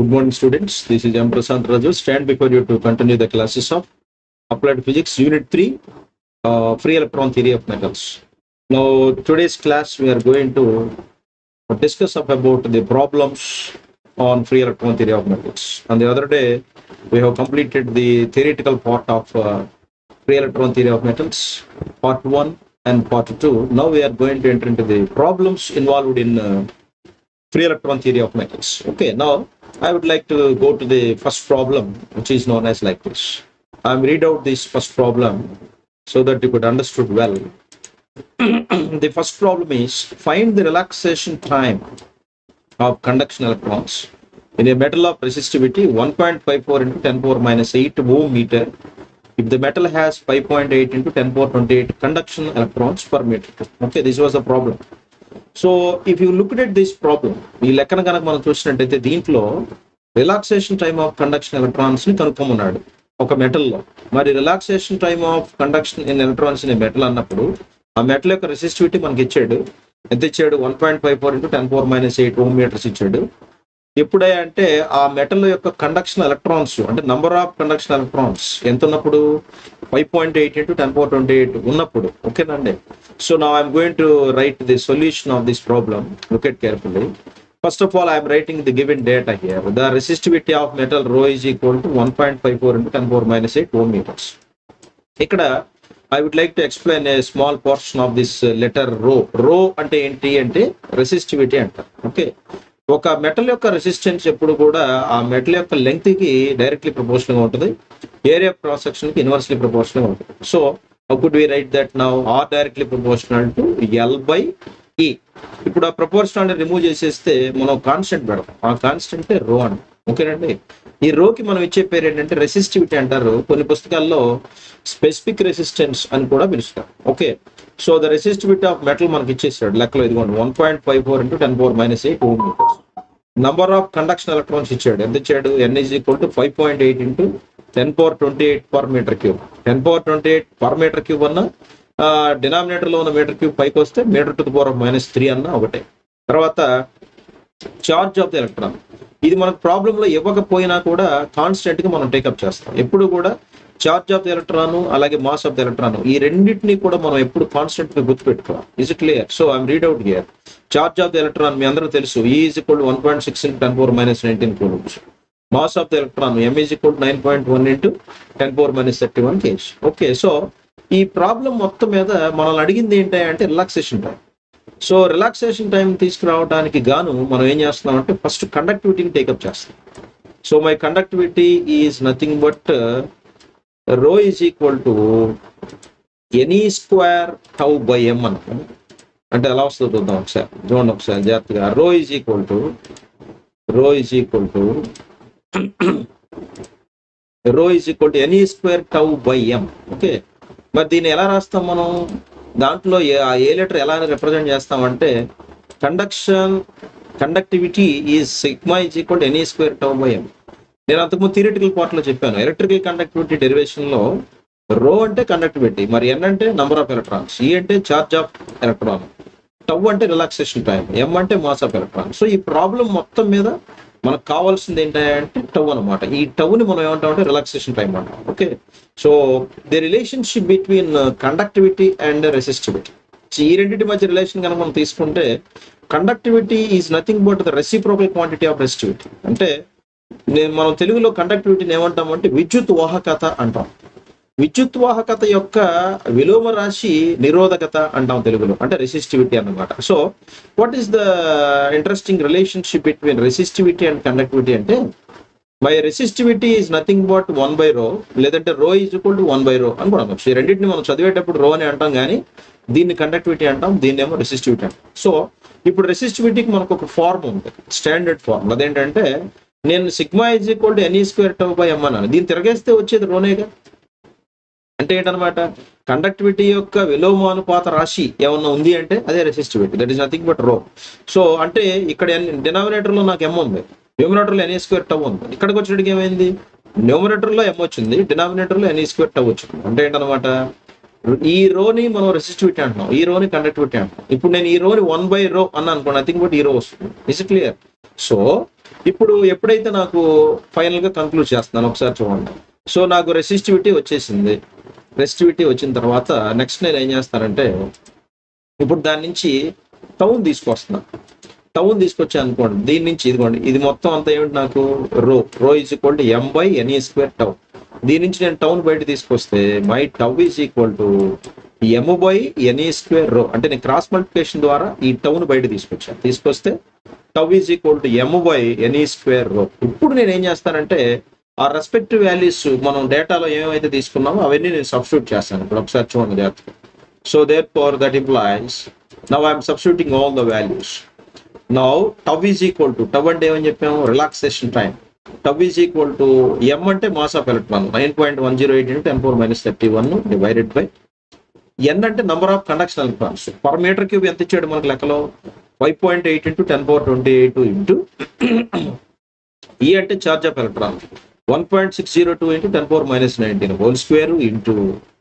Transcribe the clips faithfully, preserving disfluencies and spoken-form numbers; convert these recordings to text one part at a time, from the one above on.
Good morning, students. This is M. Prasant Raju. Stand before you to continue the classes of Applied Physics, Unit three, uh, Free Electron Theory of Metals. Now, today's class we are going to discuss up about the problems on free electron theory of metals. And the other day, we have completed the theoretical part of uh, free electron theory of metals, part one and part two. Now we are going to enter into the problems involved in uh, free electron theory of metals. Okay, now I would like to go to the first problem, which is known as like this. I'm read out this first problem so that you could understood well. The first problem is find the relaxation time of conduction electrons in a metal of resistivity one point five four into ten power minus eight ohm meter if the metal has five point eight into ten power twenty-eight conduction electrons per meter. Okay, this was the problem. So if you look at this problem, ఈ లెక్కన కనుక మనం చూసినట్టయితే దీంట్లో relaxation time of conduction electrons ని కనుక్కోమన్నాడు ఒక మెటల్లో. మరి relaxation time of conduction in electrons in metal అన్నప్పుడు ఆ మెటల్ యొక్క రెసిస్టివిటీ మనకి ఇచ్చాడు. ఎంత ఇచ్చాడు? One point five four into ten power minus eight ohm metres ఇచ్చాడు. ఎప్పుడే అంటే ఆ మెటల్ యొక్క కండక్షన్ ఎలక్ట్రాన్స్ అంటే నంబర్ ఆఫ్ కండక్షన్ ఎలక్ట్రాన్స్ ఎంత ఉన్నప్పుడు five point eight into ten power twenty eight ఉన్నప్పుడు. ఓకేనండి. So now I'm going to write the solution of this problem. Look at carefully. First of all, I am writing the given data here. The resistivity of metal rho is equal to one point five four into ten power minus eight ohm meters. Ikkada I would like to explain a small portion of this letter rho. Rho ante enti ante resistivity anta. Okay. ఒక metal యొక్క resistance ఎప్పుడు కూడా ఆ metal యొక్క length కి directly proportional గా ఉంటుంది, area of cross section కి ఇన్వర్స్లీ ప్రపోర్షనల్ గా ఉంటుంది. So how could we write that now? R directly proportional to L by E. ఇప్పుడు ఆ ప్రపోర్షనల్ రిమూవ్ చేసేస్తే మనం కాన్స్టెంట్ పెడతాం. ఆ కాన్స్టెంట్ రో అంట. ఓకేనండి. ఈ రోకి మనం ఇచ్చే పేరు ఏంటంటే రెసిస్టివిటీ అంటారు. కొన్ని పుస్తకాల్లో స్పెసిఫిక్ రెసిస్టెన్స్ అని కూడా పిలుస్తారు. Okay. So the resistivity of metal మనకి ఇచ్చేసాడు లెక్కలో. ఇదిగోండి one point five four into ten power minus eight ohm metres. Number of conduction electrons ఇచ్చాడు. ఎంత ఇచ్చాడు? N is equal to five point eight into ten power twenty eight per metre cube. Ten power twenty eight per metre cube అన్న denominator లో ఉన్న metre cube పైకి వస్తే metre to the power of minus three అన్న ఒకటే. తర్వాత charge of the electron. ఇది మనకు ప్రాబ్లం లో ఇవ్వకపోయినా కూడా కాన్స్టెంట్ గా మనం టేకప్ చేస్తాం. ఎప్పుడు కూడా చార్జ్ ఆఫ్ ది ఎలక్ట్రాన్ అలాగే మాస్ ఆఫ్ ది ఎలక్ట్రాన్ ఈ రెండింటిని కూడా మనం ఎప్పుడు కాన్స్టెంట్ గా గుర్తుపెట్టుకోవాలి. Is it clear? So I'm read out here. Charge of the electron మీ అందరూ తెలుసు. E is equal to one point six into ten power minus nineteen coulombs. Mass of the electron M is equal to nine point one into ten power minus thirty one kg. Okay. So ఈ problem మొత్తం మీద మనల్ని అడిగింది ఏంటి అంటే relaxation time. So relaxation time తీసుకురావడానికి గాను మనం ఏం చేస్తున్నాం అంటే ఫస్ట్ కండక్టివిటీని టేకప్ చేస్తాం. So my conductivity is nothing but rho is equal to N E square tau by M అనుకో. అంటే ఎలా వస్తుందో చూద్దాం ఒకసారి. చూడండి ఒకసారి జాగ్రత్తగా. Rho is equal to rho is equal to rho is equal to N E square tau by M. Okay. మరి దీన్ని ఎలా రాస్తాం మనం? దాంట్లో ఏ లెటర్ ఎలా రిప్రజెంట్ చేస్తామంటే conduction conductivity is sigma is equal to N E square tau by M. నేను అంతకుముందు థియరిటికల్ పార్ట్ లో చెప్పాను. ఎలక్ట్రికల్ కండక్టివిటీ డెరివేషన్ లో రో అంటే కండక్టివిటీ, మరి ఎన్ అంటే నంబర్ ఆఫ్ ఎలక్ట్రాన్స్, ఈ అంటే చార్జ్ ఆఫ్ ఎలక్ట్రాన్, టౌ అంటే రిలాక్సేషన్ టైం, ఎం అంటే మాస్ ఆఫ్ ఎలక్ట్రాన్. సో ఈ ప్రాబ్లం మొత్తం మీద మనకు కావాల్సింది ఏంటంటే టౌ అనమాట. ఈ టౌని మనం ఏమంటామంటే రిలాక్సేషన్ టైం అంటాం. Okay. So the relationship between conductivity and resistivity. ఈ రెండింటి మధ్య రిలేషన్ కనుక మనం తీసుకుంటే conductivity is nothing but the reciprocal quantity of resistivity. అంటే నేను మనం తెలుగులో కండక్టివిటీని ఏమంటామంటే విద్యుత్ వాహకత అంటాం. విద్యుత్ వాహకత యొక్క విలోమ రాశి నిరోధకత అంటాం తెలుగులో, అంటే రెసిస్టివిటీ అన్నమాట. So what is the interesting relationship between resistivity and conductivity అంటే my resistivity is nothing but one by rho, లేదంటే rho is equal to one by rho అని కూడా అనొచ్చు. ఈ రెండింటిని మనం చదివేటప్పుడు రో అని అంటాం, కానీ దీన్ని కండక్టివిటీ అంటాం, దీన్ని ఏమో రెసిస్టివిటీ అంటాం. సో ఇప్పుడు రెసిస్టివిటీకి మనకు ఒక ఫార్మ్ ఉంది, స్టాండర్డ్ ఫార్మ్. అదేంటంటే నేను sigma is equal to N E square tau by M అన్నాను. దీన్ని తిరగేస్తే వచ్చేది రోనేగా. అంటే ఏంటనమాట? కండక్టివిటీ యొక్క విలోమానుపాత రాశి ఏమన్నా ఉంది అంటే అదే resistivity. That is nothing but rho. So అంటే ఇక్కడ డినామినేటర్ లో నాకు ఎం ఉంది, న్యూమరేటర్ లో ఎనీ స్క్వేర్ టౌ ఉంది. ఇక్కడికి వచ్చేటికి ఏమైంది? న్యూమరేటర్ లో ఎం వచ్చింది, డినామినేటర్ లో ఎనీ స్క్వేర్ టౌ వచ్చింది. అంటే ఏంటనమాట? ఈ రోని మనం రెసిస్టివిటీ అంటున్నాం, ఈ రోని కండక్టివిటీ అంటున్నాం. ఇప్పుడు నేను ఈ రోని వన్ బై రో అన్నా అనుకోండి, నథింగ్ బట్ ఈ రో వస్తుంది. Is it clear? సో ఇప్పుడు ఎప్పుడైతే నాకు ఫైనల్గా కంక్లూడ్ చేస్తున్నాను ఒకసారి చూడండి. సో నాకు రెసిస్టివిటీ వచ్చేసింది. రెసిస్టివిటీ వచ్చిన తర్వాత నెక్స్ట్ నేను ఏం చేస్తానంటే ఇప్పుడు దాని నుంచి టౌన్ తీసుకొస్తున్నాను. టౌన్ తీసుకొచ్చాను అనుకోండి, దీని నుంచి ఇదిగోండి, ఇది మొత్తం అంతా ఏమిటి నాకు rho rho is equal to M by N E square tau. దీని నుంచి నేను టౌన్ బయట తీసుకొస్తే my tau is equal to M by N E square rho. అంటే నేను క్రాస్ మల్టిప్లికేషన్ ద్వారా ఈ టౌన్ బయట తీసుకొచ్చాను. తీసుకొస్తే tau is equal to M by N E square rho. ఇప్పుడు నేను ఏం చేస్తానంటే ఆ రెస్పెక్టివ్ వాల్యూస్ మనం డేటాలో ఏమైతే తీసుకున్నామో అవన్నీ నేను సబ్స్టిట్యూట్ చేస్తాను. ఇప్పుడు ఒకసారి చూడండి జాగ్రత్తగా. So therefore that implies now I'm substituting all the values. Now tau is equal to, tau అంటే ఏమని చెప్పాము, relaxation time. Tau is equal to M అంటే mass of electron nine point one zero eight into ten power minus thirty one divided by N అంటే number of conduction electrons. Per metre cube ఎంత ఇచ్చాడు మనకు లెక్కలో, five point eight into ten power twenty eight into ఈ అంటే charge of electron one point six zero two into ten power minus nineteen whole square into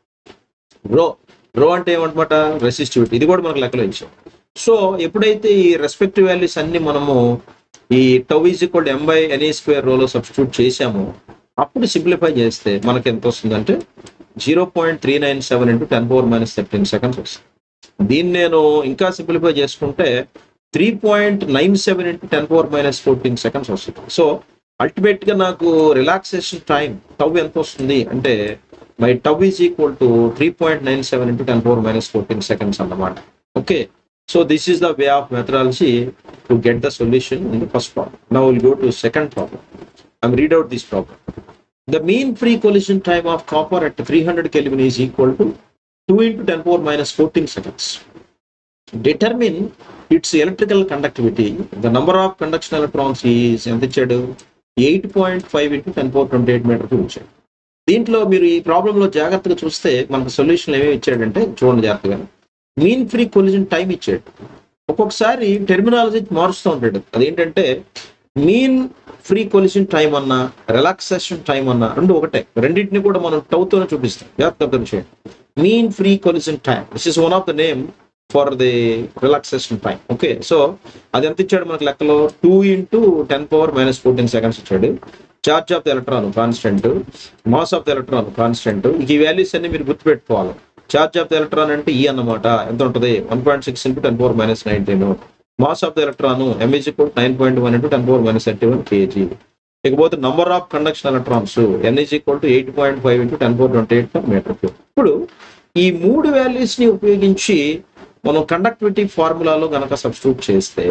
rho. Rho అంటే ఏమంటమాట, resistivity. ఇది కూడా మనకు లెక్కలో ఇచ్చాం. సో ఎప్పుడైతే ఈ రెస్పెక్టివ్ వాల్యూస్ అన్ని మనము ఈ tau is equal to M by N E square రోలో సబ్స్టిట్యూట్ చేసాము, అప్పుడు సింప్లిఫై చేస్తే మనకి ఎంత వస్తుందంటే zero point three nine seven into ten power minus thirteen seconds వస్తుంది. దీన్ని నేను ఇంకా సింప్లిఫై చేసుకుంటే three point nine seven into ten power minus fourteen seconds వస్తుంది. సో అల్టిమేట్ గా నాకు రిలాక్సేషన్ టైం టౌ ఎంత వస్తుంది అంటే my tau is equal to three point nine seven into ten power minus fourteen seconds అన్నమాట. Okay, so this is the way of methodology to get the solution in the first problem. Now we'll go to second problem. I'm read out this problem. The mean free collision time of copper at three hundred Kelvin is equal to two into ten power minus fourteen seconds. Determine its electrical conductivity. The number of conduction electrons is eight point five into ten power twenty-eight meter cubes. దీంట్లో మీరు ఈ ప్రాబ్లంలో జాగ్రత్తగా చూస్తే మనకు solution ఏమేమి ఇచ్చాడంటే చూడండి జాగ్రత్తగా. మీన్ ఫ్రీ కొలిజన్ టైం ఇచ్చాడు. ఒక్కొక్కసారి టెర్మినాలజీ మారుస్తూ ఉంటాడు. అదేంటంటే మీన్ ఫ్రీ కొలిజన్ టైం అన్నా రిలాక్సేషన్ టైం అన్నా రెండు ఒకటే. రెండింటిని కూడా మనం టౌతోనే చూపిస్తాం. జాగ్రత్తగా చేయండి. Mean free collision time, this is one of the name for the relaxation time. Okay, so అది ఎంత ఇచ్చాడు మనకు లెక్కలో, two into ten power minus fourteen seconds ఇచ్చాడు. Charge of the electron constant, mass of the electron constant. ఈ values అన్ని మీరు గుర్తుపెట్టుకోవాలి. చార్జ్ ఆఫ్ ద ఎలక్ట్రాన్ అంటే ఈ అన్నమాట, ఎంత ఉంటుంది, one point six into ten power minus nineteen. Mass of the electron M is equal nine point one into ten power minus thirty one kg. ఇకపోతే number of conduction electrons N is equal to eight point five into ten power twenty eight per metre cube. ఇప్పుడు ఈ మూడు values ని ఉపయోగించి మనం conductivity ఫార్ములాలో కనుక substitute చేస్తే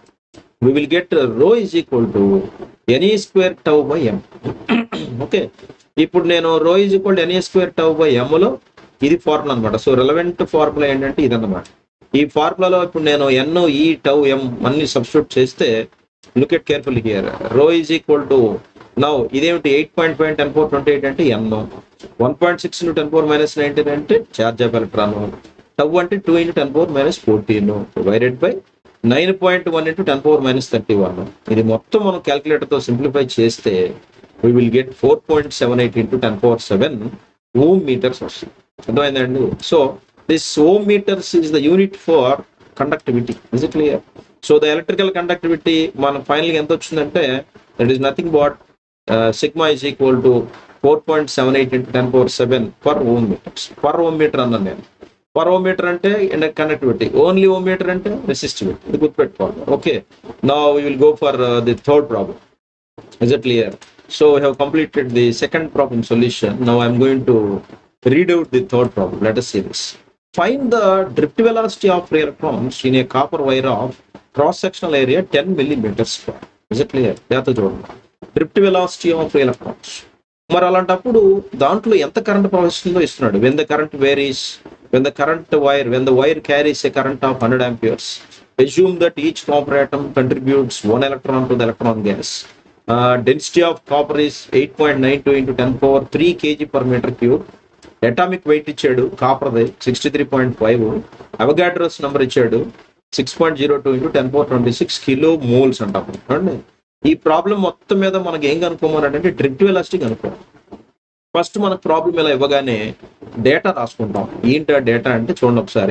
we will get rho is equal to ne square tau by m. Okay, ఇప్పుడు నేను rho is equal to ne square tau by m లో ఇది ఫార్ములా అనమాట. సో రిలవెంట్ ఫార్ములా ఏంటంటే ఇదన్నమాట. ఈ ఫార్ములాలో ఇప్పుడు నేను ఎన్ ఈ టౌ ఎం అన్ని సబ్స్టిట్యూట్ చేస్తే look at carefully here. rho is equal to now ఇదేమిటి eight point five ten power twenty eight అంటే N, one point six into ten power minus nineteen అంటే చార్జ్ ఆఫ్ ఎలక్ట్రాన్, టౌ అంటే two into ten power minus fourteen divided by nine point one into ten power minus thirty one. ఇది మొత్తం మనం క్యాల్కులేటర్తో simplify చేస్తే we will get four point seven eight into ten power seven ohm metres వస్తుంది. అర్థమైందండి? So this ohm metres is the unit for conductivity. Is it clear? So the electrical conductivity మనం ఫైనల్గా ఎంత వచ్చిందంటే that is nothing but sigma is equal to four point seven eight into ten power seven per ohm metres. Per ohm metre అన్నాను నేను. Per ohm metre అంటే conductivity, only ohm metre అంటే resistivity. ఇది గుర్తుపెట్టుకోవాలి. Okay, now we will go for the third problem. Is it clear? So we have completed the second problem solution. Now I'm going to read out the third problem. Let us see this. Find the drift velocity of free electrons in a copper wire of cross-sectional area ten millimeters square. Is it clear? జాగ్రత్తగా చూడండి. Drift velocity of free electrons. మరి అలాంటప్పుడు దాంట్లో ఎంత current ప్రవహిస్తుందో ఇస్తున్నాడు. when the current varies, when the current wire, when the wire carries a current of one hundred amperes, assume that each copper atom contributes one electron to the electron gas. Uh, density of copper is eight point nine two into ten power three kg per meter cube. Atomic weight ఇచ్చాడు కాపర్ది sixty three point five. Avogadro's number ఇచ్చాడు six point zero two into ten power twenty six kilo moles అంటాం. అండి ఈ problem మొత్తం మీద మనకి ఏం కనుక్కోమన్నాడంటే డ్రిఫ్ట్ వెలాసిటీ కనుక్కోవాలి. ఫస్ట్ మనకు ప్రాబ్లం ఇలా ఇవ్వగానే డేటా రాసుకుంటాం. ఏంటి ఆ డేటా అంటే చూడండి ఒకసారి.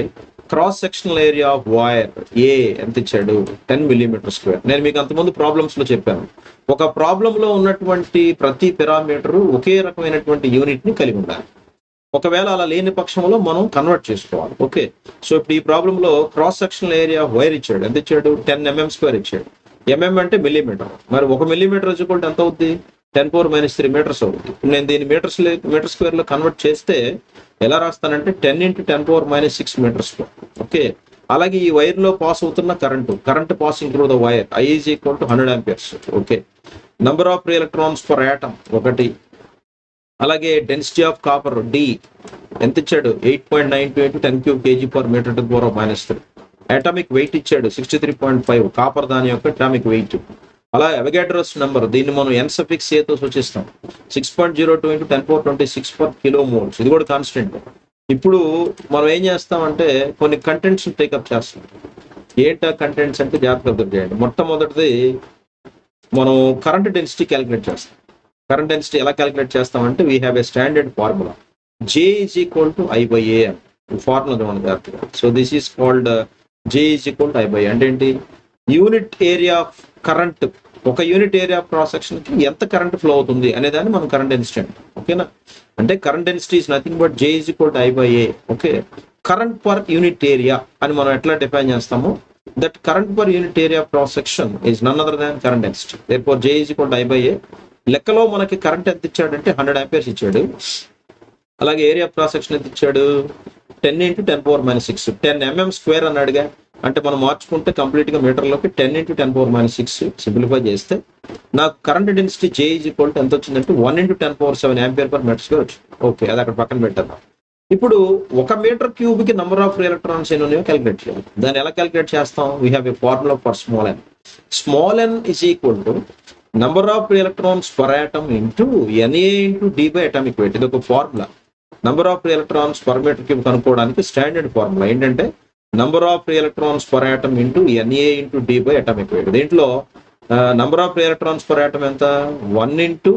Cross sectional area of wire ఏ ఎంత ఇచ్చాడు, టెన్ మిల్లీమీటర్ స్క్వేర్. నేను మీకు అంతకుముందు ప్రాబ్లమ్స్ లో చెప్పాను, ఒక ప్రాబ్లం లో ఉన్నటువంటి ప్రతి పారామీటర్ ఒకే రకమైనటువంటి యూనిట్ ని కలిగి ఉండాలి. ఒకవేళ అలా లేని పక్షంలో మనం కన్వర్ట్ చేసుకోవాలి. ఓకే, సో ఇప్పుడు ఈ ప్రాబ్లం లో cross sectional area of wire ఇచ్చాడు, ఎంత ఇచ్చాడు, టెన్ ఎంఎం స్క్వేర్ ఇచ్చాడు. ఎంఎం అంటే మిల్లీమీటర్, మరి ఒక మిల్లీమీటర్ వచ్చి ఎంత అవుద్ది, ten power minus three metres అవుతుంది. ఇప్పుడు నేను దీన్ని మీటర్స్ మీటర్ స్క్వేర్ లో కన్వర్ట్ చేస్తే ఎలా రాస్తానంటే ten into ten power minus six metre square. Okay, అలాగే ఈ వైర్ లో పాస్ అవుతున్న current current passing through the wire I is equal to hundred amperes. Okay, number of free electrons per atom ఒకటి, అలాగే density of copper D ఎంత ఇచ్చాడు, eight point nine two into ten cube kg per metre to power minus three. Atomic weight ఇచ్చాడు sixty three point five, copper దాని యొక్క atomic weight. అలా Avogadro's number, దీన్ని మనం ఎన్ సఫిక్స్ ఏతో సూచిస్తాం, six point zero two into ten power twenty six per kilo moles, ఇది కూడా కాన్స్టెంట్. ఇప్పుడు మనం ఏం చేస్తామంటే కొన్ని కంటెంట్స్ టేకప్ చేస్తాం. ఏంటా కంటెంట్స్ అంటే జాగ్రత్తగా అబ్జర్వ్ చేయండి. మొట్టమొదటిది మనం కరెంట్ డెన్సిటీ క్యాలిక్యులేట్ చేస్తాం. కరెంట్ డెన్సిటీ ఎలా క్యాలిక్యులేట్ చేస్తామంటే we have a standard formula, J is equal to I by A అని ఫార్ములా చూడండి జాగ్రత్తగా. So this is called J is equal to I by. అంటే ఏంటి, యూనిట్ ఏరియా ఆఫ్ కరెంట్, ఒక unit area cross section కి ఎంత current flow అవుతుంది అనే దాన్ని మనం కరెంట్ డెన్సిటీ అంటాం. ఓకేనా, అంటే current density is nothing but J is equal to I by A. Okay, current per unit area అని మనం ఎట్లా డిఫైన్ చేస్తాము, that current per unit area cross section is none other than current density. Therefore J is equal to I by A. లెక్కలో మనకి current ఎంత ఇచ్చాడంటే hundred amperes ఇచ్చాడు. అలాగే ఏరియా క్రాస్ సెక్షన్ ఎంత ఇచ్చాడు, ten into ten power minus six, ten mm square అన్నాడుగా. అంటే మనం మార్చుకుంటే కంప్లీట్ గా మీటర్లోకి ten into ten power minus six simplify చేస్తే నాకు current density J is equal to ఎంత వచ్చిందంటే one into ten power seven ampere per metre square వచ్చింది. ఓకే, అది అక్కడ పక్కన పెట్టాను. ఇప్పుడు ఒక మీటర్ క్యూబ్ కి నెంబర్ ఆఫ్ ఎలక్ట్రాన్స్ ఎన్ని ఉన్నాయో క్యాలిక్యులేట్ చేయాలి. దాన్ని ఎలా క్యాలిక్యులేట్ చేస్తాం, we have A formula for small N. Small N is equal to number of electrons per atom into NA into D by atomic weight. ఇది ఒక formula. Number of electrons per metre cube కనుక్కోవడానికి standard formula ఏంటంటే number of electrons per atom into NA into D by atomic weight. దీంట్లో number of electrons per atom ఎంత, one into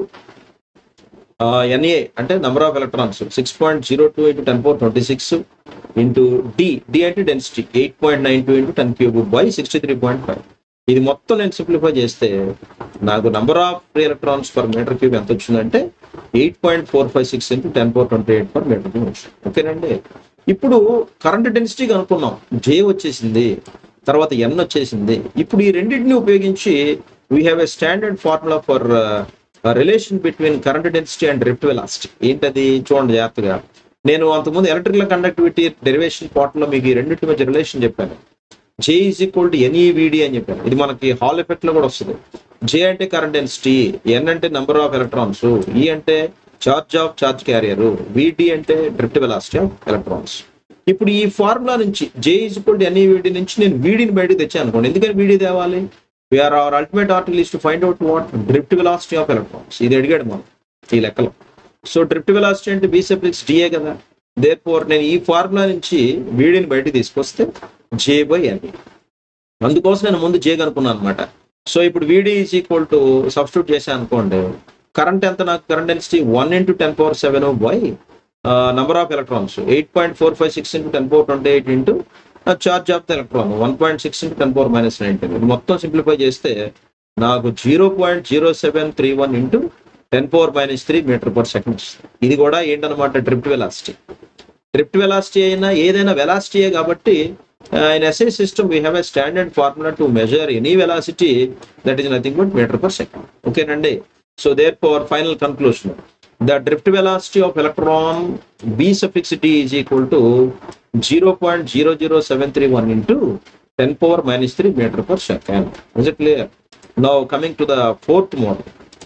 NA అంటే number of electrons six point zero two into ten power twenty six into D, D అంటే density eight point nine two into ten cube by sixty three point five. ఇది మొత్తం నేను simplify చేస్తే నాకు number of electrons per metre cube ఎంత వచ్చిందంటే eight point four five six into ten power twenty eight per metre cube వచ్చింది. ఓకేనండి, ఇప్పుడు కరెంట్ డెన్సిటీ కనుక్కున్నాం, జే వచ్చేసింది, తర్వాత ఎన్ వచ్చేసింది. ఇప్పుడు ఈ రెండింటిని ఉపయోగించి we have a standard formula for relation between current density and drift velocity. ఏంటది చూడండి జాగ్రత్తగా. నేను అంతకుముందు ఎలక్ట్రికల్ కండక్టివిటీ డెరివేషన్ పార్ట్ లో మీకు ఈ రెండింటి మధ్య రిలేషన్ చెప్పాను. J is equal to NEVD అని చెప్పాను. ఇది మనకి హాల్ ఎఫెక్ట్ లో కూడా వస్తుంది. జే అంటే కరెంట్ డెన్సిటీ, ఎన్ అంటే నెంబర్ ఆఫ్ ఎలక్ట్రాన్స్, ఈ అంటే చార్జ్ ఆఫ్ చార్జ్ క్యారియర్, విడి అంటే డ్రిఫ్ట్ వెలాసిటీ ఆఫ్ ఎలక్ట్రాన్స్. ఇప్పుడు ఈ ఫార్ములా నుంచి J is equal to NEVD నుంచి నేను వీడిని బయటకు తెచ్చాను అనుకోండి. ఎందుకని వీడి తేవాలి, we are our ultimate article is to find out what drift velocity of electrons. ఇది అడిగాడు మనం ఈ లెక్కలో. సో డ్రిఫ్ట్ వెలాసిటీ అంటే బి సఫిక్స్ డిఏ కదా. దేర్ఫోర్ నేను ఈ ఫార్ములా నుంచి వీడిని బయటకు తీసుకొస్తే జే బై ఎన్ఈ. అందుకోసం నేను ముందు జే కనుక్కున్నాను అనమాట. సో ఇప్పుడు వీడి ఈజ్ ఈక్వల్ టు సబ్స్టిట్యూట్ చేశాను అనుకోండి, కరెంట్ ఎంత, నాకు current density one into ten power seven by number of electrons eight point four five six into ten power twenty eight into charge of the electron one point six into ten power minus nineteen. ఇది మొత్తం simplify చేస్తే నాకు zero point zero seven three one into ten power minus three metre per second. ఇది కూడా ఏంటనమాట drift velocity. Drift velocity అయినా ఏదైనా వెలాసిటీయే కాబట్టి in S I system we have a standard formula to measure any velocity that is nothing but meter per second. Okay nandi. So therefore final conclusion, the drift velocity of electron B suffix D is equal to zero point zero zero seven three one into ten power minus three meter per second. Is it clear? Now coming to the fourth model.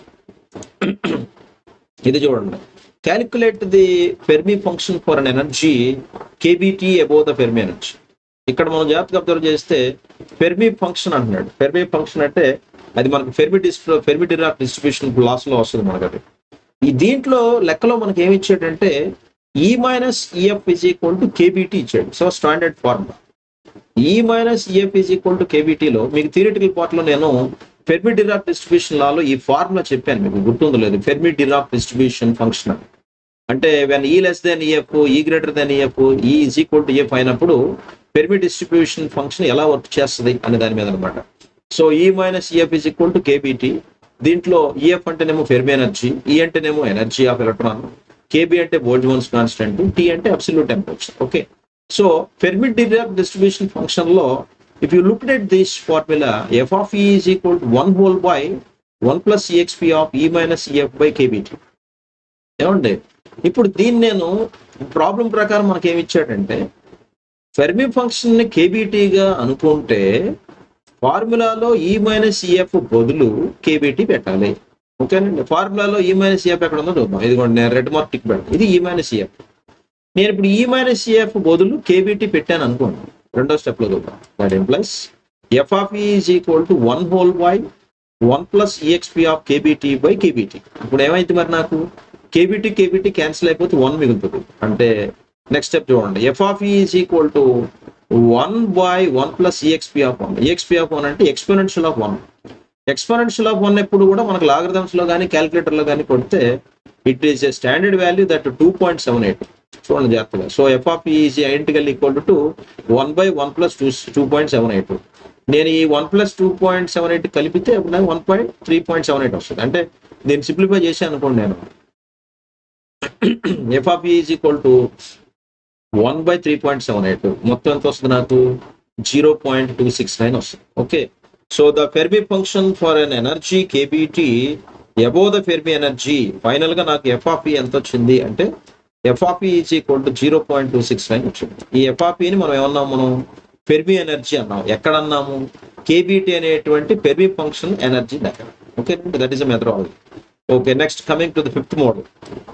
ఇది చూడండి, calculate the Fermi function for an energy K B T above the Fermi energy. ఇక్కడ మనం జాగ్రత్తగా observe చేస్తే Fermi function అంటున్నాడు. Fermi function అంటే అది మనకు Fermi distro Fermi Dirac distribution laws లో వస్తుంది మనకు. అది ఈ దీంట్లో లెక్కలో మనకి ఏమి ఇచ్చాడంటే E minus EF is equal to KBT ఇచ్చాడు. So standard formula E minus EF is equal to కేబిటిలో మీకు థియరిటికల్ పార్ట్ లో నేను ఫెర్మి డిరాక్ డిస్ట్రిబ్యూషన్ లాలో ఈ ఫార్ములా చెప్పాను, మీకు గుర్తుందో లేదు. ఫెర్మి డిరాక్ డిస్ట్రిబ్యూషన్ ఫంక్షన్ అంటే when E less than EF, E greater than EF, E is equal to EF అయినప్పుడు ఫెర్మి డిస్ట్రిబ్యూషన్ ఫంక్షన్ ఎలా వర్క్ చేస్తుంది అనే దాని మీద అనమాట. So E minus EF is equal to KBT. దీంట్లో ఈఎఫ్ అంటేనేమో ఫెర్మి ఎనర్జీ, ఈ అంటేనేమో ఎనర్జీ ఆఫ్ ఎలక్ట్రాన్, కేబి అంటే బోల్ట్జ్మాన్స్ కాన్స్టెంట్, టీ అంటే absolute temperature. Okay, so Fermi Dirac distribution function లో if you look at this formula, F of E is equal to one whole by one plus EXP of E minus EF by KBT. ఏమండి, ఇప్పుడు దీన్ని నేను problem ప్రకారం మనకి ఏమి ఇచ్చాడంటే Fermi function ని కేబిటిగా అనుకుంటే ఫార్ములాలో ఈ మైనస్ ఈఎఫ్ బదులు కేబిటి పెట్టాలి. ఓకేనండి, ఫార్ములాలో ఈ మైనస్ ఈఎఫ్ ఎక్కడ ఉందో చూద్దాం. ఇదిగోండి నేను రెడ్ మార్క్ టిక్ పెడతాను, ఇది ఈ మైనస్ ఈఎఫ్. నేను ఇప్పుడు ఈ మైనస్ ఈఎఫ్ బదులు కేబిటి పెట్టాను అనుకోండి, రెండో స్టెప్ లో చూద్దాం. That implies F of E is equal to one whole by one plus EXP of KBT by KBT. ఇప్పుడు ఏమైంది మరి, నాకు కేబిటి కేబిటి క్యాన్సిల్ అయిపోతే వన్ మిగులుతుంది. అంటే నెక్స్ట్ స్టెప్ చూడండి, F of E is equal to one by one plus EXP of one. EXP of one అంటే exponential of one. Exponential of one ఎప్పుడు కూడా మనకు లాగరిథమ్స్ లో కానీ క్యాలిక్యులేటర్ లో కానీ కొడితే it is a standard value that two point seven eight. చూడండి జాగ్రత్తగా. So F of is identical equal to one by one plus two two point seven eight. నేను ఈ one plus two point seven eight కలిపితే అప్పుడు one point three point seven eight వస్తుంది. అంటే దీన్ని simplify చేశాను అనుకోండి, నేను F of is equal to one by three point seven eight, మొత్తం ఎంత వస్తుంది నాకు zero point two six nine వస్తుంది. Okay, so the Fermi function for an energy KBT above the Fermi energy, final గా నాకు ఎఫ్ ఆఫ్ ఈ ఎంత వచ్చింది అంటే F of E is equal to zero point two six nine వచ్చింది. E F of ఈని మనం ఏమన్నాము, మనం Fermi energy అన్నాం. ఎక్కడ అన్నాము, కేబిటి అనేటువంటి ఫెర్మి ఫంక్షన్ ఎనర్జీ దగ్గర. Okay, that is a methodology. Okay, next coming to the fifth model.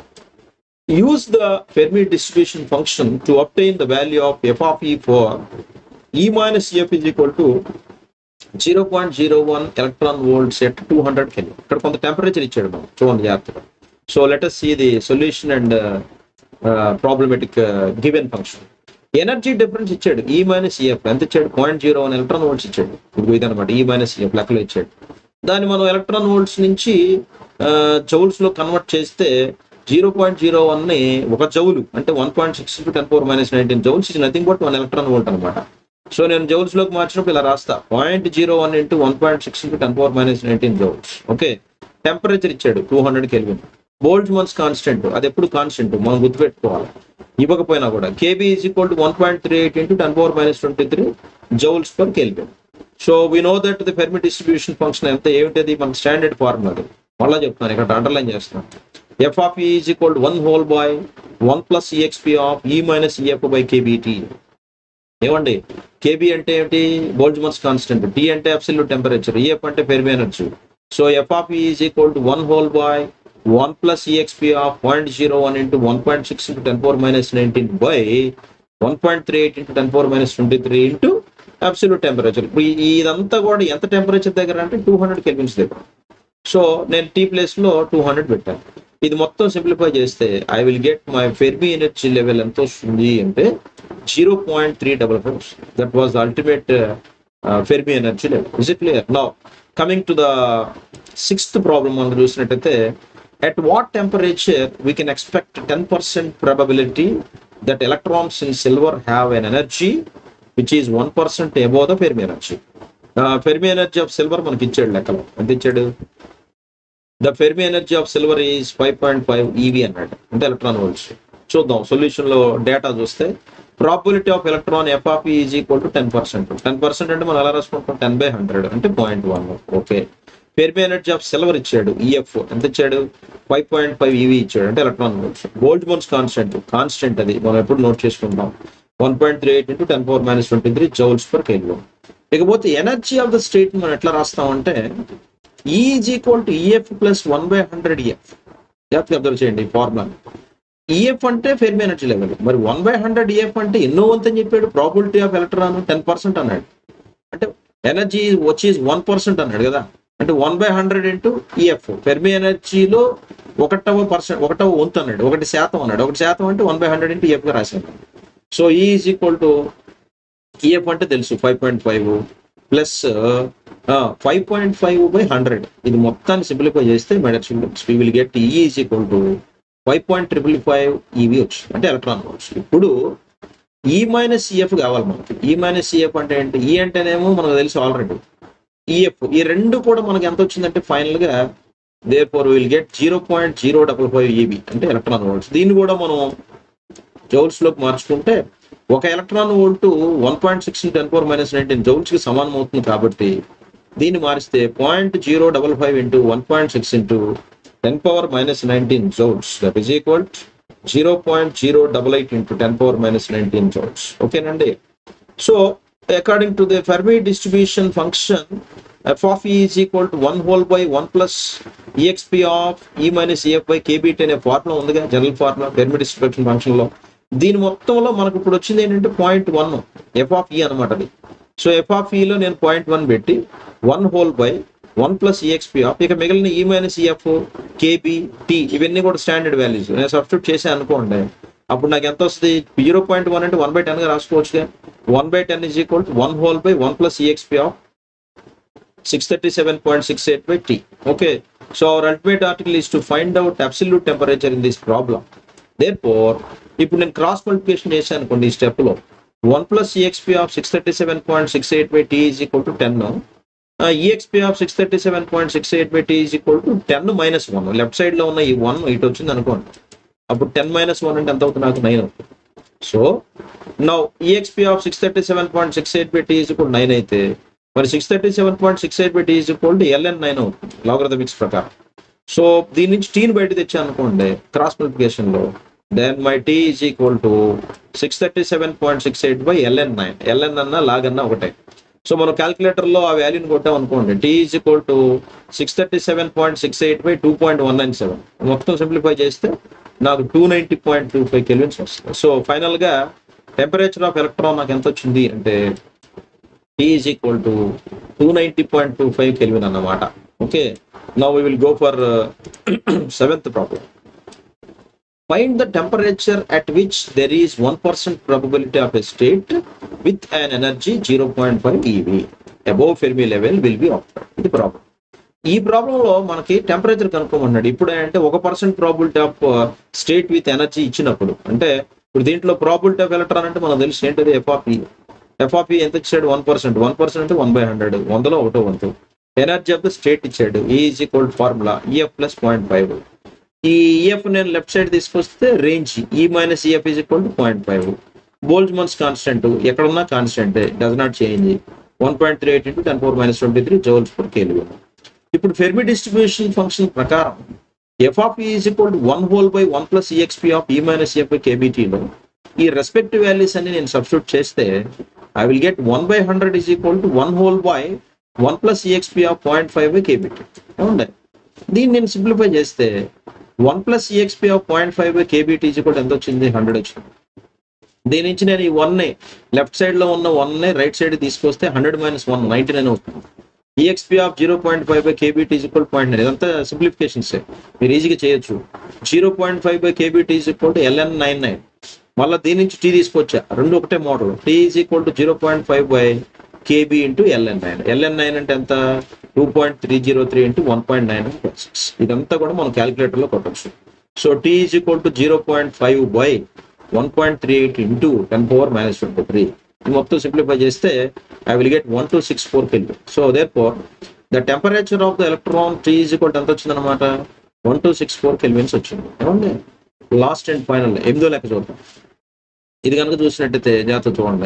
Use the Fermi distribution function to obtain the value of f of e for E minus E F is equal to zero point zero one electron volts at two hundred Kelvin. ఇక్కడ కొంత temperature ఇచ్చాడు మనం, చూడండి జాగ్రత్తగా. So let us see the solution and uh, uh, problematic uh, given function. Energy difference ఇచ్చాడు, E minus E F ఎంత ఇచ్చాడు, point zero one electron volts ఇచ్చాడు. ఇప్పుడు ఇదనమాట E minus E F లెక్కలో ఇచ్చాడు. దాన్ని మనం ఎలక్ట్రాన్ వోల్ట్స్ నుంచి జౌల్స్ లో కన్వర్ట్ చేస్తే జీరో పాయింట్ జీరో వన్ ని ఒక జౌలు అంటే one point six to ten power minus nineteen joules is nothing but one electron volt అనమాట. సో నేను జౌల్స్ లోకి మార్చినప్పుడు ఇలా రాస్తా, point zero one into one point six to ten power minus nineteen joules. Okay, temperature ఇచ్చాడు two hundred kelvin. Boltzmann's constant, అది ఎప్పుడు కాన్స్టెంట్ మనం గుర్తుపెట్టుకోవాలి, ఇవ్వకపోయినా కూడా. KB is equal to one point three eight into ten power minus twenty three joules per kelvin. So we know that the Fermi distribution function ఎంత ఏమిటది, మన standard formula. అది మళ్ళీ చెప్తాను, ఇక్కడ అండర్లైన్ చేస్తున్నాను. F of E is equal to one whole by one plus E X P of E minus E F by K B T. ఏమండి, K B అంటే ఏంటి, బోల్ట్జ్మాన్స్ కాన్స్టెంట్, T అంటే absolute temperature, E F అంటే Fermi energy. సో F of E is equal to one whole by one plus E X P of zero point zero one into one point six into ten power minus nineteen by one point three eight into ten power minus twenty-three into absolute temperature. ఇప్పుడు ఇదంతా కూడా ఎంత temperature దగ్గర అంటే two hundred kelvins దగ్గర. So నేను T place లో two hundred పెట్టాను. ఇది మొత్తం సింప్లిఫై చేస్తే I will get my Fermi energy level ఎంత వస్తుంది అంటే zero point three double five. That was the ultimate Fermi energy level. Is it clear? Now coming to the sixth problem మనం చూసినట్టయితే, at what temperature we can expect ten percent probability that electrons in silver have an energy which is one percent above the Fermi energy. Uh, Fermi energy of silver మనకి ఇచ్చాడు లెక్కలో, ఎంత ఇచ్చాడు, the Fermi energy of silver is five point five EV అన్నాడు, అంటే electron volts. చూద్దాం solution లో data చూస్తే, probability of electron F of E is equal to ten percent. Ten percent అంటే మనం ఎలా రాసుకుంటాం, టెన్ బై హండ్రెడ్ అంటే point one. Okay, Fermi energy of silver ఇచ్చాడు, ఈఎఫ్ ఎంత ఇచ్చాడు, ఫైవ్ పాయింట్ ఫైవ్ ఈవీ ఇచ్చాడు, అంటే electron volts. Boltzmann's constant, constant అది మనం ఎప్పుడు నోట్ చేసుకుంటాం, one point three eight into ten power minus twenty three joules per kelvin. ఇకపోతే ఎనర్జీ ఆఫ్ ద స్టేట్ మనం ఎట్లా రాస్తామంటే, E is equal to E F plus one by one hundred E F. జాగ్రత్తగా observe చేయండి formula. E F అంటే Fermi energy level, మరి one by hundred E F అంటే ఎన్నో వంతు అని చెప్పాడు, probability of electron ten percent అన్నాడు, అంటే ఎనర్జీ వచ్చి వన్ పర్సెంట్ అన్నాడు కదా, అంటే one by hundred into EF, Fermi ఎనర్జీలో ఒకటవ పర్సెంట్ ఒకటవ వంతు అన్నాడు, ఒకటి శాతం అన్నాడు, ఒకటి శాతం అంటే one by hundred into EF గా రాశాడు. సో ఈ ఈజ్ ఈక్వల్ టు ఈఎఫ్ అంటే తెలుసు five point five plus five point five by hundred. ఇది మొత్తాన్ని సింప్లిఫై చేస్తే we will get E is equal to five point triple five eV వచ్చింది, అంటే ఎలక్ట్రాన్ వోల్ట్స్. ఇప్పుడు ఈ మైనస్ ఈఎఫ్ కావాలి మనకి. ఈ మైనస్ ఈఎఫ్ అంటే ఏంటి? ఈ అంటేనేమో మనకు తెలుసు ఆల్రెడీ. ఈఎఫ్ ఈ రెండు కూడా మనకి ఎంత వచ్చిందంటే ఫైనల్ గా therefore will get zero point zero double five eV అంటే ఎలక్ట్రాన్ వోల్ట్స్. దీన్ని కూడా మనం జౌల్స్ లోకి మార్చుకుంటే ఒక electron volt one point six ten power minus nineteen joules కి సమానం అవుతుంది. కాబట్టి దీన్ని మారిస్తే point zero double five into one point six into ten power minus nineteen joules that is equal zero point zero double eight into ten power minus nineteen joules. ఓకేనండి. So according to the Fermi distribution function f of e is equal to one whole by one plus exp of e minus ef by kbt అనే formula ఉందిగా, general formula Fermi distribution function లో. దీని మొత్తంలో మనకు ఇప్పుడు వచ్చింది ఏంటంటే point one F of ఈ అనమాట అది. సో ఎఫ్ ఆఫ్ ఈలో నేను పాయింట్ వన్ పెట్టి one whole by one plus EXP of, ఇక మిగిలిన ఈ మైనస్ ఈఎఫ్ కేబీ టీ ఇవన్నీ కూడా స్టాండర్డ్ వాల్యూస్ నేను సబ్స్టిట్యూట్ చేసాను అనుకోండి. అప్పుడు నాకు ఎంత వస్తుంది? జీరో పాయింట్ వన్ అంటే వన్ బై టెన్ గా రాసుకోవచ్చుగా. One by ten is equal to one whole by one plus EXP of six thirty-seven point six eight by T. Okay, so our ultimate article is to find out absolute temperature in this problem. Therefore, ఇప్పుడు నేను cross multiplication చేశాను అనుకోండి ఈ step లో, one plus EXP of six thirty seven point six eight by T is equal to ten, EXP of six thirty seven point six eight by T is equal to ten minus one. Left side లో ఉన్న ఈ one ఇటు వచ్చింది అనుకోండి, అప్పుడు ten minus one అంటే ఎంత అవుతుంది? నాకు నైన్ అవుతుంది. So now EXP of six thirty seven point six eight by T is equal nine అయితే మరి six thirty seven point six eight by T is equal to LN nine అవుతుంది logarithmics ప్రకారం. So దీని నుంచి టీని బయట తెచ్చాను అనుకోండి క్రాస్ మల్టిప్లికేషన్ లో, then my T is equal to six thirty seven point six eight by LN nine. LN అన్నా లాగ్ అన్నా ఒకటే. సో మనం క్యాల్కులేటర్ లో ఆ వాల్యూని కొట్టాం అనుకోండి, T is equal to six thirty seven point six eight by two point one nine seven. మొత్తం సింప్లిఫై చేస్తే నాకు two ninety point two five kelvins వస్తుంది. సో ఫైనల్ గా టెంపరేచర్ ఆఫ్ ఎలక్ట్రాన్ నాకు ఎంత వచ్చింది అంటే T is equal to two ninety point two five Kelvin అన్నమాట. Okay, now we will go for uh, seventh problem. Find the temperature at which there is one percent probability of a state with an energy zero point five eV above Fermi level will be obtained. ఇది problem. ఈ ప్రాబ్లంలో మనకి temperature కనుక్కోమన్నాడు. ఇప్పుడు అంటే ఒక percent probability of state with energy ఇచ్చినప్పుడు, అంటే ఇప్పుడు దీంట్లో ప్రాబిలిటీ ఆఫ్ ఎలక్ట్రాన్ అంటే మనకు తెలిసి ఏంటది? F of E. F of E ఎంత ఇచ్చాడు? One percent. వన్ పర్సెంట్ అంటే వన్ బై హండ్రెడ్, వందలో ఒకటో వంతు. ఎనర్జీ ఆఫ్ ద స్టేట్ ఇచ్చాడు, is equal formula EF plus point five. ఈ ఈఎఫ్ నేను లెఫ్ట్ సైడ్ తీసుకొస్తే range E minus EF is equal to point five. Boltzmann's constant ఎక్కడున్నా constant, does not change. One point three eight into ten power minus twenty three joules per kelvin. ఇప్పుడు Fermi distribution function ప్రకారం F of E is equal to one whole by one plus EXP of E minus EF by కేబీటీలో ఈ respective values అన్ని నేను substitute చేస్తే I will get one by one hundred is equal to one whole by one plus exp of zero point five by kbt. అవునండి, దీన్ని నేను simplify చేస్తే one plus exp of zero point five by kbt is equal to ఎంత వచ్చింది? Hundred వచ్చింది. దీని నుంచి నేను ఈ వన్ లెఫ్ట్ సైడ్ లో ఉన్న వన్ రైట్ సైడ్ తీసుకొస్తే hundred minus one ninety nine అవుతుంది. EXP of zero point five by KBT is equal point nine. ఇదంతా సింప్లిఫికేషన్స్ మీరు ఈజీగా చేయొచ్చు. Zero point five by KBT is equal to LN nine nine. మళ్ళీ దీని నుంచి T తీసుకొచ్చా, రెండు ఒకటే model. T is equal to zero point five by KB into LN nine. LN nine అంటే ఎంత? Two point three zero three into one point nine six. ఇదంతా కూడా మనం క్యాలిక్యులేటర్ లో కొట్టచ్చు. So T is equal to zero point five by one point three eight into ten power minus twenty three. మొత్తం simplify చేస్తే I will get one two six four kelvin. So therefore the temperature of the electron T is equal ఎంత వచ్చింది అనమాట? One two six four kelvins వచ్చింది. ఏమండి last and final ఎనిమిదో లెక్క చూద్దాం. ఇది కనుక చూసినట్టయితే జాగ్రత్త చూడండి.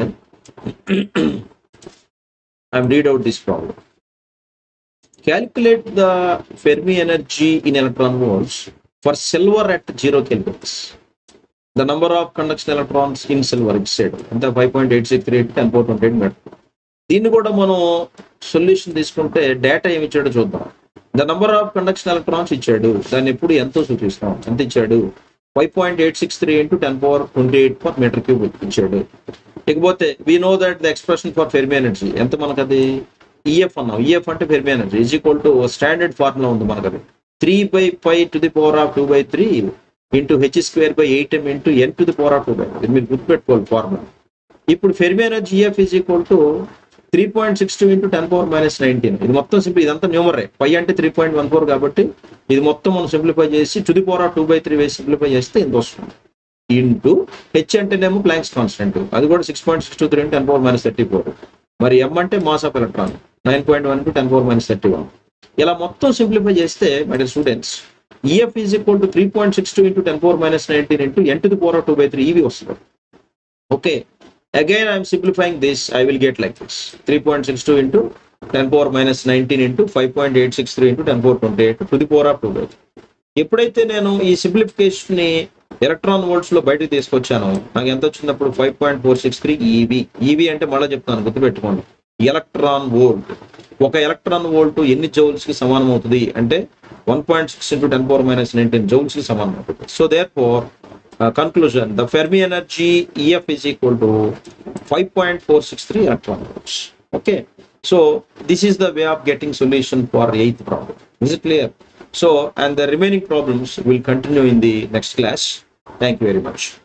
I'm read out this problem. Calculate the Fermi energy in electron volts for silver at zero kelvins. The number of conduction electrons in silver ఇచ్చాడు ఎంత? Five point eight six three eight ten four twenty eight meter. దీన్ని కూడా మనం solution తీసుకుంటే data ఏమి ఇచ్చాడో చూద్దాం. The number of conduction electrons ఇచ్చాడు, దాన్ని ఎప్పుడు ఎంతో సూచిస్తాం? ఎంత ఇచ్చాడు? Five point eight six three into ten power twenty eight per metre cube ఇచ్చాడు. ఇకపోతే we know that the expression for Fermi energy ఎంత మనకు? అది ఈఎఫ్ అన్నాం. ఈఎఫ్ అంటే Fermi energy is equal to standard formula ఉంది మనకు. అది three by five to the power of two by three into H square by eight M into N to the power of two by. ఇది మీరు గుర్తుపెట్టుకోవాలి ఫార్ములా. ఇప్పుడు Fermi energy EF is equal to three point six two into ten power minus nineteen. ఇది మొత్తం simple, ఇదంతా న్యూమరే. పై అంటే three point one four కాబట్టి ఇది మొత్తం మనం సింప్లిఫై చేసి to the power of two by three వేసి సింప్లిఫై చేస్తే ఇంత వస్తుంది. ఇంటూ హెచ్ అంటేనేమో ప్లాంక్స్ కాన్స్టెంట్, అది కూడా six point six two three ten power minus thirty four. మరి ఎం అంటే mass of electron nine point one to ten power minus thirty one. ఇలా మొత్తం సింప్లిఫై చేస్తే my dear students, EF is equal to three point six two into ten power minus nineteen into N to the power of two by three eV వస్తుంది. Okay, again I'm simplifying this, I will get like this three point six two into ten power minus nineteen into five point eight six three into ten power twenty eight to the power of two by three. ఎప్పుడైతే నేను ఈ simplification ని electron volts లో బయటకు తీసుకొచ్చాను, నాకు ఎంత వచ్చినప్పుడు five point four six three eV. EV అంటే మళ్ళీ చెప్తాను, గుర్తుపెట్టుకోండి, ఎలక్ట్రాన్ వోల్ట్. ఒక ఎలక్ట్రాన్ వోల్ట్ ఎన్ని జౌల్స్ కి సమానం అవుతుంది అంటే one point six into ten power minus nineteen joules కి సమానం అవుతుంది. So therefore conclusion, the Fermi energy EF is equal to five point four six three electron volts. Okay, so this is the way of getting solution for eighth problem. Is it clear? So, and the remaining problems will continue in the next class. Thank you very much.